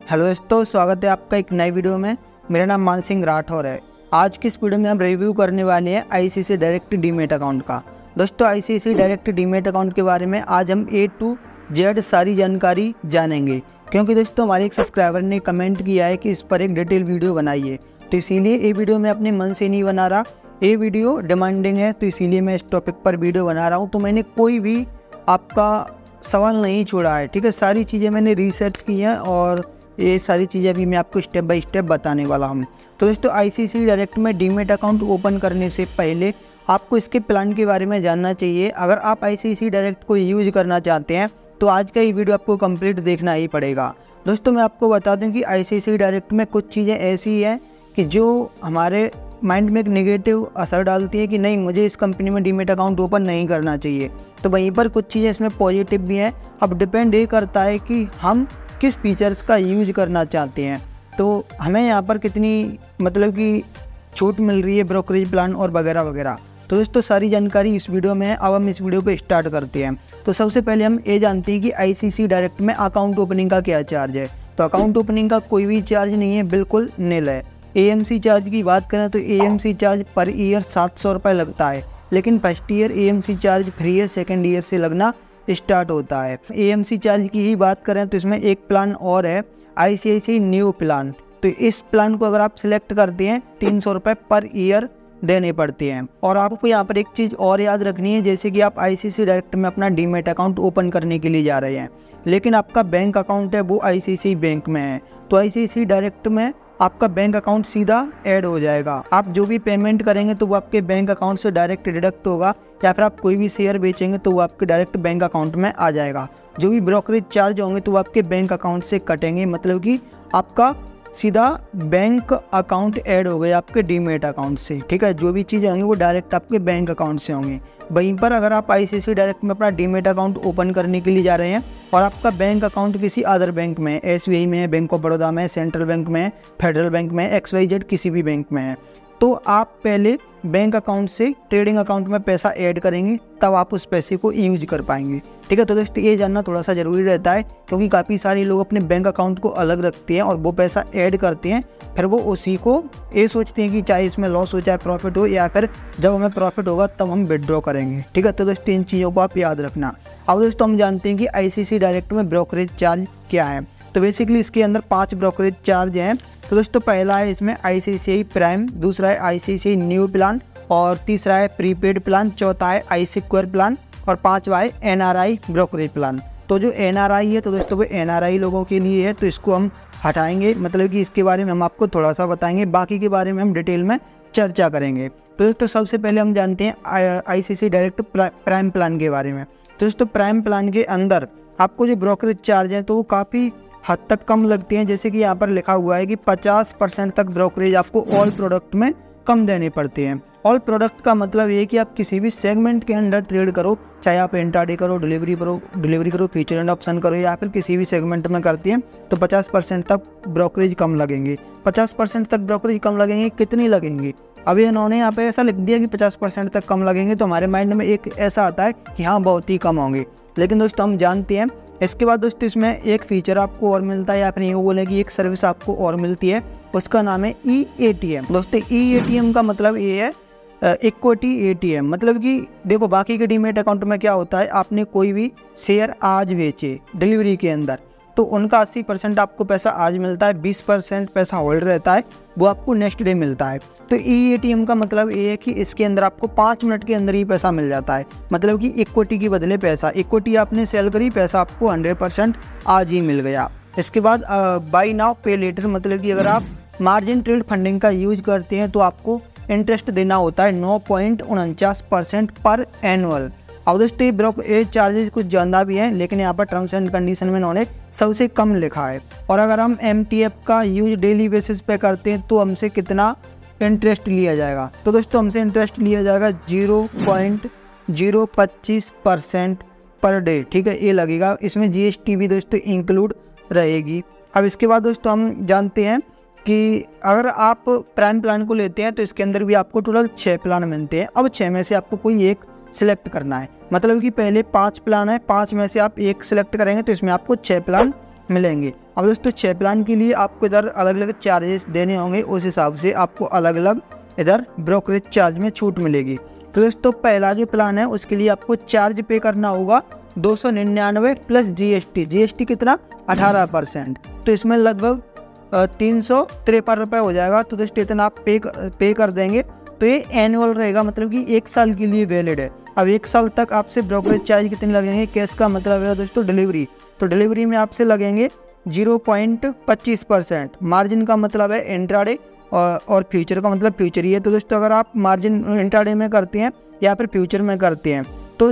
Hello दोस्तों, स्वागत है आपका एक नई वीडियो में। मेरा नाम मान सिंह राठौर है। आज की इस वीडियो में हम रिव्यू करने वाले हैं आईसीआईसीआई डायरेक्ट डीमैट अकाउंट का। दोस्तों, आईसीआईसीआई डायरेक्ट डीमैट अकाउंट के बारे में आज हम A to Z सारी जानकारी जानेंगे, क्योंकि दोस्तों हमारे एक सब्सक्राइबर ने कमेंट किया है कि इस पर एक डिटेल वीडियो बनाइए, तो इसीलिए ये वीडियो मैं अपने मन से नहीं बना रहा। ये वीडियो डिमांडिंग है, तो इसीलिए मैं इस टॉपिक पर वीडियो बना रहा हूँ। तो मैंने कोई भी आपका सवाल नहीं छोड़ा है, ठीक है। सारी चीज़ें मैंने रिसर्च की हैं और ये सारी चीज़ें अभी मैं आपको स्टेप बाय स्टेप बताने वाला हूँ। तो दोस्तों, आईसीआईसीआई डायरेक्ट में डीमैट अकाउंट ओपन करने से पहले आपको इसके प्लान के बारे में जानना चाहिए। अगर आप आईसीआईसीआई डायरेक्ट को यूज करना चाहते हैं तो आज का ये वीडियो आपको कंप्लीट देखना ही पड़ेगा। दोस्तों, मैं आपको बता दूं कि आईसीआईसीआई डायरेक्ट में कुछ चीज़ें ऐसी हैं कि जो हमारे माइंड में एक नेगेटिव असर डालती है कि नहीं, मुझे इस कंपनी में डीमैट अकाउंट ओपन नहीं करना चाहिए। तो वहीं पर कुछ चीज़ें इसमें पॉजिटिव भी हैं। अब डिपेंड ये करता है कि हम किस फीचर्स का यूज करना चाहते हैं। तो हमें यहाँ पर कितनी मतलब कि छूट मिल रही है, ब्रोकरेज प्लान और वगैरह वगैरह। तो दोस्तों, सारी जानकारी इस वीडियो में है। अब हम इस वीडियो को स्टार्ट करते हैं। तो सबसे पहले हम ये जानते हैं कि आईसीआईसीआई डायरेक्ट में अकाउंट ओपनिंग का क्या चार्ज है। तो अकाउंट ओपनिंग का कोई भी चार्ज नहीं है, बिल्कुल निल है। एएमसी चार्ज की बात करें तो एएमसी चार्ज पर ईयर 700 रुपये लगता है, लेकिन first year AMC charge free है, सेकेंड ईयर से लगना स्टार्ट होता है। एएमसी चार्ज की ही बात करें तो इसमें एक प्लान और है, आईसीआईसीआई न्यू प्लान। तो इस प्लान को अगर आप सिलेक्ट करते हैं 300 रुपये पर ईयर देने पड़ते हैं। और आपको यहाँ पर एक चीज़ और याद रखनी है, जैसे कि आप आईसीआईसीआई डायरेक्ट में अपना डीमैट अकाउंट ओपन करने के लिए जा रहे हैं, लेकिन आपका बैंक अकाउंट है वो आईसीआईसीआई बैंक में है, तो आईसीआईसीआई डायरेक्ट में आपका बैंक अकाउंट सीधा ऐड हो जाएगा। आप जो भी पेमेंट करेंगे तो वो आपके बैंक अकाउंट से डायरेक्ट डिडक्ट होगा, या फिर आप कोई भी शेयर बेचेंगे तो वो आपके डायरेक्ट बैंक अकाउंट में आ जाएगा। जो भी ब्रोकरेज चार्ज होंगे तो वो आपके बैंक अकाउंट से कटेंगे, मतलब कि आपका सीधा बैंक अकाउंट ऐड हो गया आपके डीमैट अकाउंट से, ठीक है। जो भी चीज़ें होंगी वो डायरेक्ट आपके बैंक अकाउंट से होंगी। वहीं पर अगर आप आईसीआईसीआई डायरेक्ट में अपना डीमैट अकाउंट ओपन करने के लिए जा रहे हैं और आपका बैंक अकाउंट किसी अदर बैंक में है, एसबीआई में है, बैंक ऑफ बड़ौदा में है, सेंट्रल बैंक में है, फेडरल बैंक में है, XYZ किसी भी बैंक में है, तो आप पहले बैंक अकाउंट से ट्रेडिंग अकाउंट में पैसा ऐड करेंगे, तब आप उस पैसे को यूज कर पाएंगे, ठीक है। तो दोस्तों, ये जानना थोड़ा सा ज़रूरी रहता है, क्योंकि काफ़ी सारे लोग अपने बैंक अकाउंट को अलग रखते हैं और वो पैसा ऐड करते हैं, फिर वो उसी को ये सोचते हैं कि चाहे इसमें लॉस हो चाहे प्रॉफिट हो, या फिर जब हमें प्रॉफिट होगा तब हम विड्रॉ करेंगे, ठीक है। तो दोस्तों, इन चीज़ों को आप याद रखना। अब दोस्तों, हम जानते हैं कि आईसीआईसीआई डायरेक्ट में ब्रोकरेज चार्ज क्या है। तो बेसिकली इसके अंदर 5 ब्रोकरेज चार्ज हैं। तो दोस्तों, पहला है इसमें आईसीआईसीआई प्राइम, दूसरा है आईसीआईसीआई न्यू प्लान, और तीसरा है प्रीपेड प्लान, चौथा है iSecure प्लान, और पांचवा है NRI ब्रोकरेज प्लान। तो जो NRI है तो दोस्तों वो NRI लोगों के लिए है, तो इसको हम हटाएंगे, मतलब कि इसके बारे में हम आपको थोड़ा सा बताएंगे, बाकी के बारे में हम डिटेल में चर्चा करेंगे। तो दोस्तों, सबसे पहले हम जानते हैं आईसीआईसीआई डायरेक्ट प्राइम प्लान के बारे में। तो दोस्तों, प्राइम प्लान के अंदर आपको जो ब्रोकरेज चार्ज है तो वो काफ़ी हद तक कम लगते हैं। जैसे कि यहाँ पर लिखा हुआ है कि 50% तक ब्रोकरेज आपको ऑल प्रोडक्ट में कम देने पड़ते हैं। ऑल प्रोडक्ट का मतलब ये है कि आप किसी भी सेगमेंट के अंदर ट्रेड करो, चाहे आप इंट्राडे करो, डिलीवरी करो, फ्यूचर एंड ऑप्शन करो, या फिर किसी भी सेगमेंट में करते हैं, तो 50% तक ब्रोकरेज कम लगेंगे। 50% तक ब्रोकरेज कम लगेंगे, कितनी लगेंगे? अभी इन्होंने यहाँ पे ऐसा लिख दिया कि 50% तक कम लगेंगे, तो हमारे माइंड में एक ऐसा आता है कि हाँ, बहुत ही कम होंगे, लेकिन दोस्तों हम जानते हैं। इसके बाद दोस्तों, इसमें एक फीचर आपको और मिलता है, या फिर यूँ बोले कि एक सर्विस आपको और मिलती है, उसका नाम है EATM। दोस्तों, EATM का मतलब ये है इक्विटी ATM। मतलब कि देखो, बाकी के डीमैट अकाउंट में क्या होता है, आपने कोई भी शेयर आज बेचे डिलीवरी के अंदर, तो उनका 80% आपको पैसा आज मिलता है, 20% पैसा होल्ड रहता है, वो आपको नेक्स्ट डे मिलता है। तो EATM का मतलब ये है कि इसके अंदर आपको 5 मिनट के अंदर ही पैसा मिल जाता है, मतलब कि इक्विटी की बदले पैसा, इक्विटी आपने सेल करी, पैसा आपको 100% आज ही मिल गया। इसके बाद बाय नाउ पे लेटर, मतलब कि अगर आप मार्जिन ट्रेड फंडिंग का यूज करते हैं तो आपको इंटरेस्ट देना होता है 9.49% पर एनुअल। अब दोस्तों, ये चार्जेस कुछ ज़्यादा भी हैं, लेकिन यहाँ पर टर्म्स एंड कंडीशन में इन्होंने सबसे कम लिखा है। और अगर हम MTF का यूज डेली बेसिस पे करते हैं तो हमसे कितना इंटरेस्ट लिया जाएगा? तो दोस्तों, हमसे इंटरेस्ट लिया जाएगा 0.025% पर डे, ठीक है, ये लगेगा। इसमें GST भी दोस्तों इंक्लूड रहेगी। अब इसके बाद दोस्तों, हम जानते हैं कि अगर आप प्राइम प्लान को लेते हैं तो इसके अंदर भी आपको टोटल 6 प्लान मिलते हैं। अब 6 में से आपको कोई एक सिलेक्ट करना है, मतलब कि पहले 5 प्लान है, 5 में से आप एक सिलेक्ट करेंगे तो इसमें आपको 6 प्लान मिलेंगे। अब दोस्तों 6 प्लान के लिए आपको इधर अलग अलग चार्जेस देने होंगे, उस हिसाब से आपको अलग अलग इधर ब्रोकरेज चार्ज में छूट मिलेगी। तो दोस्तों पहला जो प्लान है उसके लिए आपको चार्ज पे करना होगा 299 प्लस जीएसटी कितना 18%। तो इसमें लगभग 353 रुपये हो जाएगा। तो दोस्तों इतना आप पे कर देंगे तो ये एनुअल रहेगा, मतलब कि 1 साल के लिए वैलिड है। अब 1 साल तक आपसे ब्रोकरेज चार्ज कितने लगेंगे, कैश का मतलब है दोस्तों डिलीवरी, तो डिलीवरी में आपसे लगेंगे 0.25%। मार्जिन का मतलब है इंट्राडे और फ्यूचर का मतलब फ्यूचर ही है। तो दोस्तों अगर आप मार्जिन इंट्राडे में करते हैं या फिर फ्यूचर में करते हैं तो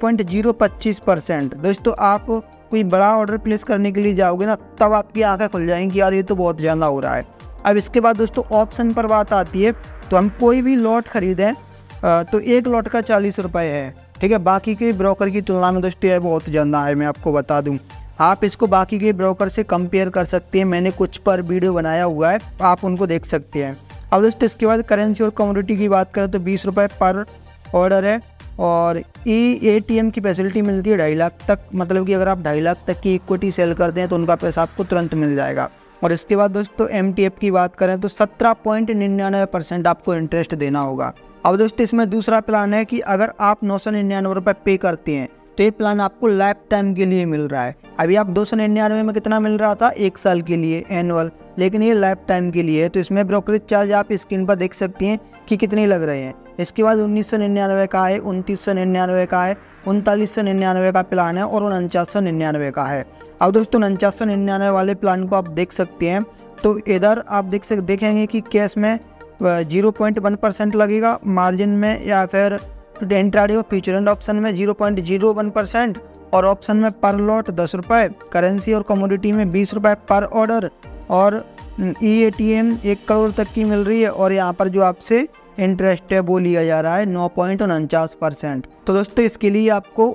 0.025%। दोस्तों आप कोई बड़ा ऑर्डर प्लेस करने के लिए जाओगे ना, तब आपकी आंखें खुल जाएंगी कि यार ये तो बहुत ज़्यादा हो रहा है। अब इसके बाद दोस्तों ऑप्शन पर बात आती है। तो हम कोई भी लॉट खरीदें तो 1 लॉट का 40 रुपये है, ठीक है। बाकी के ब्रोकर की तुलना में दोस्तों ये बहुत ज़्यादा है, मैं आपको बता दूं। आप इसको बाकी के ब्रोकर से कंपेयर कर सकते हैं, मैंने कुछ पर वीडियो बनाया हुआ है, आप उनको देख सकते हैं। अब दोस्तों इसके बाद करेंसी और कमोडिटी की बात करें तो 20 रुपये पर ऑर्डर है और ATM की फैसिलिटी मिलती है 2.5 लाख तक, मतलब कि अगर आप 2.5 लाख तक की इक्विटी सेल करते हैं तो उनका पैसा आपको तुरंत मिल जाएगा। और इसके बाद दोस्तों MTF की बात करें तो 17.99% आपको इंटरेस्ट देना होगा। अब दोस्तों इसमें दूसरा प्लान है कि अगर आप 999 रुपये पे करते हैं तो ये प्लान आपको लाइफ टाइम के लिए मिल रहा है। अभी आप 299 में कितना मिल रहा था, 1 साल के लिए एनुअल, लेकिन ये लाइफ टाइम के लिए है। तो इसमें ब्रोकरेज चार्ज आप स्क्रीन पर देख सकते हैं कि कितने लग रहे हैं। इसके बाद 1999 का है, 2999 का है, 3999 का प्लान है और 4999 का है। अब दोस्तों 4999 वाले प्लान को आप देख सकते हैं। तो इधर आप देखेंगे कि कैश में 0.1% लगेगा, मार्जिन में या फिर इंट्राडे और फ्यूचर एंड ऑप्शन में 0.01% और ऑप्शन में पर लॉट 10 रुपये, करेंसी और कमोडिटी में 20 रुपये पर ऑर्डर और ATM 1 करोड़ तक की मिल रही है। और यहाँ पर जो आपसे इंटरेस्ट है वो लिया जा रहा है 9.49%। तो दोस्तों इसके लिए आपको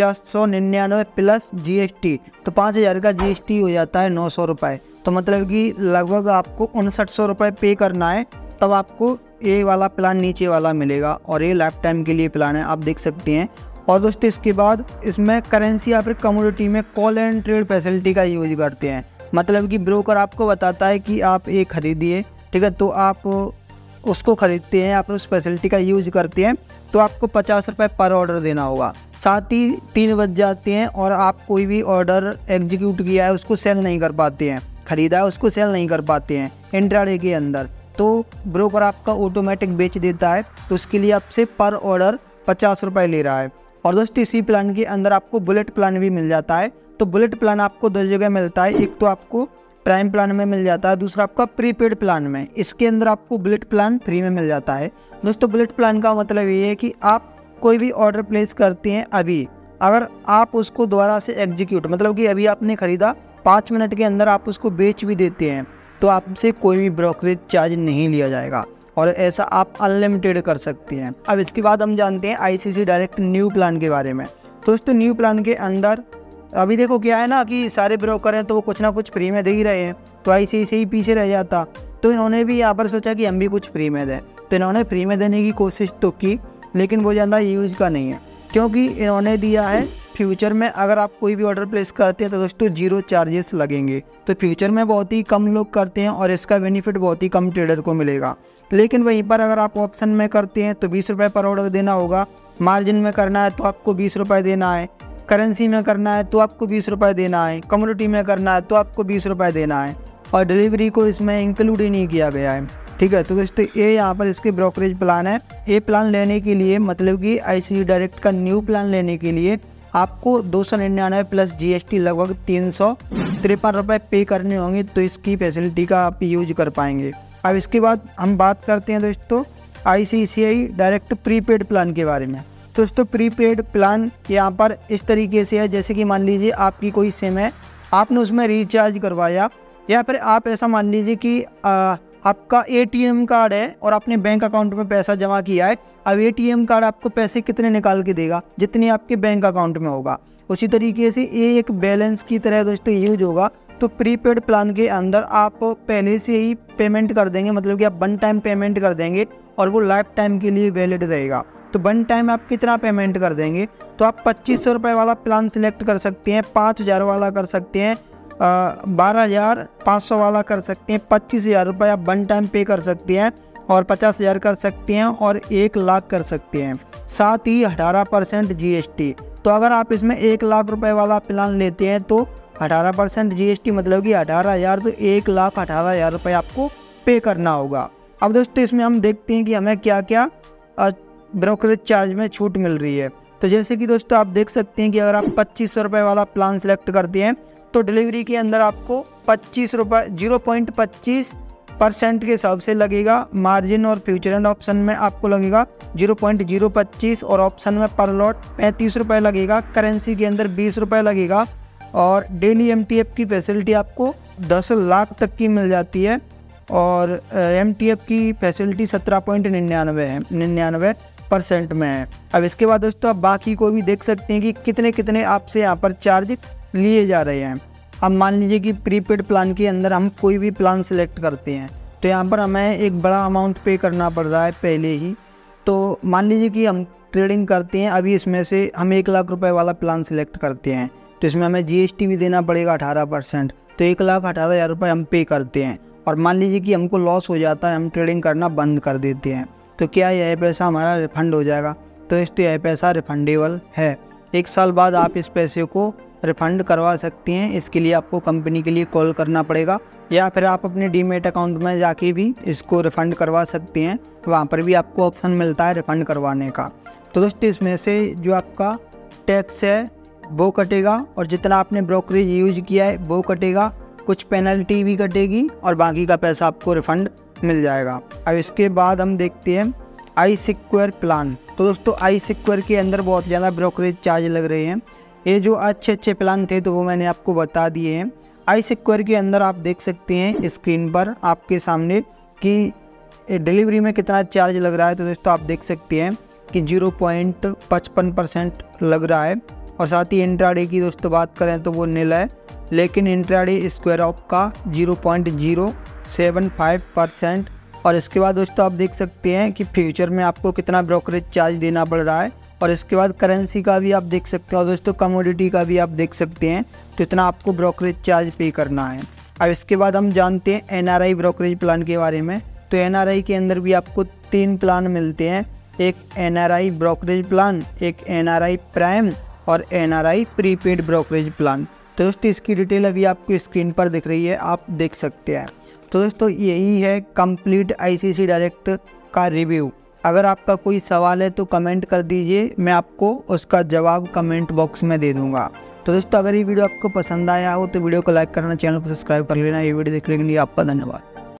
4999 प्लस GST, तो 5000 का GST हो जाता है 900 रुपये। तो मतलब कि लगभग आपको 5900 रुपये पे करना है, तब आपको ये वाला प्लान नीचे वाला मिलेगा और ये लाइफ टाइम के लिए प्लान है, आप देख सकते हैं। और दोस्तों इसके बाद इसमें करेंसी या फिर कमोडिटी में कॉल एंड ट्रेड फैसिलिटी का यूज करते हैं, मतलब कि ब्रोकर आपको बताता है कि आप ये खरीदिए, ठीक है, तो आप उसको खरीदते हैं या फिर उस फैसिलिटी का यूज करते हैं तो आपको 50 रुपये पर ऑर्डर देना होगा। साथ ही 3 बज जाते हैं और आप कोई भी ऑर्डर एग्जीक्यूट किया है उसको सेल नहीं कर पाते हैं, खरीदा है उसको सेल नहीं कर पाते हैं इंट्राडे के अंदर, तो ब्रोकर आपका ऑटोमेटिक बेच देता है। तो उसके लिए आपसे पर ऑर्डर 50 रुपये ले रहा है। और दोस्तों इसी प्लान के अंदर आपको बुलेट प्लान भी मिल जाता है। तो बुलेट प्लान आपको 2 जगह मिलता है, एक तो आपको प्राइम प्लान में मिल जाता है, दूसरा आपका प्रीपेड प्लान में। इसके अंदर आपको बुलेट प्लान फ्री में मिल जाता है। दोस्तों बुलेट प्लान का मतलब ये है कि आप कोई भी ऑर्डर प्लेस करते हैं, अभी अगर आप उसको दोबारा से एग्जीक्यूट, मतलब कि अभी आपने ख़रीदा 5 मिनट के अंदर आप उसको बेच भी देते हैं तो आपसे कोई भी ब्रोकरेज चार्ज नहीं लिया जाएगा और ऐसा आप अनलिमिटेड कर सकते हैं। अब इसके बाद हम जानते हैं ICICI डायरेक्ट न्यू प्लान के बारे में। तो दोस्तों न्यू प्लान के अंदर अभी देखो क्या है ना कि सारे ब्रोकर हैं तो वो कुछ ना कुछ फ्री में दे ही रहे हैं, तो ICICI पीछे रह जाता। तो इन्होंने भी यहाँ पर सोचा कि हम भी कुछ फ्री में दें, तो इन्होंने फ्री में देने की कोशिश तो की, लेकिन वो ज़्यादा यूज का नहीं है, क्योंकि इन्होंने दिया है फ्यूचर में अगर आप कोई भी ऑर्डर प्लेस करते हैं तो दोस्तों 0 चार्जेस लगेंगे। तो फ्यूचर में बहुत ही कम लोग करते हैं और इसका बेनिफिट बहुत ही कम ट्रेडर को मिलेगा। लेकिन वहीं पर अगर आप ऑप्शन में करते हैं तो 20 रुपये पर ऑर्डर देना होगा, मार्जिन में करना है तो आपको 20 रुपये देना है, करेंसी में करना है तो आपको 20 रुपये देना है, कमोडिटी में करना है तो आपको 20 रुपये देना है और डिलीवरी को इसमें इंक्लूड ही नहीं किया गया है, ठीक है। तो दोस्तों ये यहाँ पर इसके ब्रोकरेज प्लान है। ये प्लान लेने के लिए मतलब कि ICICI डायरेक्ट का न्यू प्लान लेने के लिए आपको 299 प्लस GST लगभग 353 रुपये पे करने होंगे, तो इसकी फैसिलिटी का आप यूज कर पाएंगे। अब इसके बाद हम बात करते हैं दोस्तों ICICI डायरेक्ट प्रीपेड प्लान के बारे में। दोस्तों प्रीपेड प्लान यहाँ पर इस तरीके से है, जैसे कि मान लीजिए आपकी कोई सिम है, आपने उसमें रिचार्ज करवाया, या फिर आप ऐसा मान लीजिए कि आपका ATM कार्ड है और आपने बैंक अकाउंट में पैसा जमा किया है। अब ATM कार्ड आपको पैसे कितने निकाल के देगा, जितने आपके बैंक अकाउंट में होगा। उसी तरीके से ये एक बैलेंस की तरह दोस्तों यूज होगा। तो प्रीपेड प्लान के अंदर आप पहले से ही पेमेंट कर देंगे, मतलब कि आप 1 टाइम पेमेंट कर देंगे और वो लाइफ टाइम के लिए वैलिड रहेगा। तो 1 टाइम आप कितना पेमेंट कर देंगे, तो आप 2500 रुपये वाला प्लान सिलेक्ट कर सकते हैं, 5000 वाला कर सकते हैं, 12,500 वाला कर सकते हैं। 25,000 रुपये आप वन टाइम पे कर सकते हैं और 50,000 कर सकते हैं और 1,00,000 कर सकते हैं। साथ ही 18% GST। तो अगर आप इसमें 1,00,000 रुपये वाला प्लान लेते हैं तो 18% GST मतलब कि 18,000, तो 1,18,000 रुपये आपको पे करना होगा। अब दोस्तों इसमें हम देखते हैं कि हमें क्या क्या ब्रोकरेज चार्ज में छूट मिल रही है। तो जैसे कि दोस्तों आप देख सकते हैं कि अगर आप 2500 रुपये वाला प्लान सेलेक्ट करते हैं तो डिलीवरी के अंदर आपको 0.25% के हिसाब से लगेगा मार्जिन, और फ्यूचर एंड ऑप्शन में आपको लगेगा 0.025 और ऑप्शन में पर लॉट 35 रुपये लगेगा। करेंसी के अंदर 20 रुपये लगेगा और डेली MTF की फैसिलिटी आपको 10 लाख तक की मिल जाती है और MTF की फैसिलिटी 17.99% में है। अब इसके बाद दोस्तों आप बाकी को भी देख सकते हैं कि कितने कितने आपसे यहाँ पर चार्ज लिए जा रहे हैं। अब मान लीजिए कि प्रीपेड प्लान के अंदर हम कोई भी प्लान सेलेक्ट करते हैं तो यहाँ पर हमें एक बड़ा अमाउंट पे करना पड़ रहा है पहले ही। तो मान लीजिए कि हम ट्रेडिंग करते हैं, अभी इसमें से हम 1,00,000 रुपये वाला प्लान सेलेक्ट करते हैं तो इसमें हमें GST भी देना पड़ेगा 18%, तो 1,18,000 रुपये हम पे करते हैं। और मान लीजिए कि हमको लॉस हो जाता है, हम ट्रेडिंग करना बंद कर देते हैं, तो क्या यह पैसा हमारा रिफ़ंड हो जाएगा? तो इसलिए यह पैसा रिफंडेबल है। 1 साल बाद आप इस पैसे को रिफ़ंड करवा सकते हैं। इसके लिए आपको कंपनी के लिए कॉल करना पड़ेगा या फिर आप अपने डीमेट अकाउंट में जाके भी इसको रिफ़ंड करवा सकते हैं। वहाँ पर भी आपको ऑप्शन मिलता है रिफ़ंड करवाने का। तो दोस्तों इसमें से जो आपका टैक्स है वो कटेगा और जितना आपने ब्रोकरेज यूज किया है वो कटेगा, कुछ पेनल्टी भी कटेगी और बाकी का पैसा आपको रिफ़ंड मिल जाएगा। अब इसके बाद हम देखते हैं iSecure प्लान। तो दोस्तों iSecure के अंदर बहुत ज़्यादा ब्रोकरेज चार्ज लग रहे हैं। ये जो अच्छे प्लान थे तो वो मैंने आपको बता दिए हैं। iSecure के अंदर आप देख सकते हैं स्क्रीन पर आपके सामने कि डिलीवरी में कितना चार्ज लग रहा है। तो दोस्तों आप देख सकते हैं कि 0.55% लग रहा है और साथ ही इंट्राडे की दोस्तों बात करें तो वो नील है, लेकिन इंट्राडे स्क्वायर ऑफ का 0.075%। और इसके बाद दोस्तों आप देख सकते हैं कि फ्यूचर में आपको कितना ब्रोकरेज चार्ज देना पड़ रहा है और इसके बाद करेंसी का भी आप देख सकते हैं और दोस्तों कमोडिटी का भी आप देख सकते हैं, तो इतना आपको ब्रोकरेज चार्ज पे करना है। अब इसके बाद हम जानते हैं NRI ब्रोकरेज प्लान के बारे में। तो NRI के अंदर भी आपको 3 प्लान मिलते हैं, एक NRI ब्रोकरेज प्लान, एक NRI प्राइम और NRI प्रीपेड ब्रोकरेज प्लान। तो दोस्तों इसकी डिटेल अभी आपको स्क्रीन पर दिख रही है, आप देख सकते हैं। तो दोस्तों यही है कंप्लीट ICICI डायरेक्ट का रिव्यू। अगर आपका कोई सवाल है तो कमेंट कर दीजिए, मैं आपको उसका जवाब कमेंट बॉक्स में दे दूंगा। तो दोस्तों अगर ये वीडियो आपको पसंद आया हो तो वीडियो को लाइक करना, चैनल को सब्सक्राइब कर लेना। ये वीडियो देखने के लिए आपका धन्यवाद।